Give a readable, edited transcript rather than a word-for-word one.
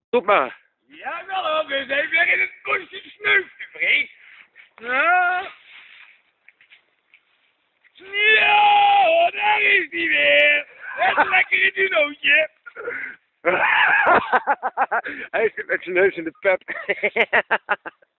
Roep maar. Ja, wel, we zijn weer in het bosje sneeuw geweest. Ja. Ja, daar is hij weer. Het lekkere dinootje. Hij zit met zijn neus in de pep.